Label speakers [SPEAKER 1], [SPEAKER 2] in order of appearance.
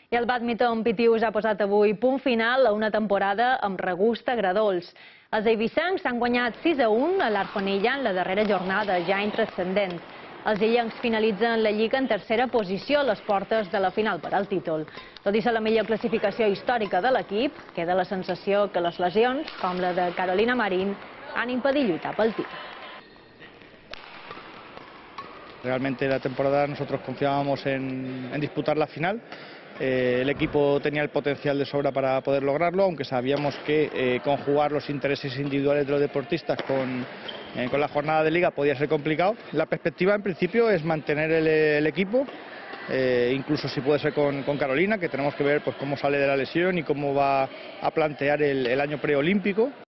[SPEAKER 1] I el bàdminton Pitius ha posat avui punt final a una temporada amb regust agredolç. Els eivissencs han guanyat 6-1 a l'Arfonilla en la darrera jornada, ja intranscendent. Els illencs finalitzen la Lliga en tercera posició a les portes de la final per al títol. Tot i ser la millor classificació històrica de l'equip, queda la sensació que les lesions, com la de Carolina Marín, han impedit lluitar pel títol.
[SPEAKER 2] Realmente la temporada nosotros confiábamos en disputar la final. El equipo tenía el potencial de sobra para poder lograrlo, aunque sabíamos que conjugar los intereses individuales de los deportistas con la jornada de liga podía ser complicado. La perspectiva en principio es mantener el equipo, incluso si puede ser con Carolina, que tenemos que ver pues cómo sale de la lesión y cómo va a plantear el año preolímpico.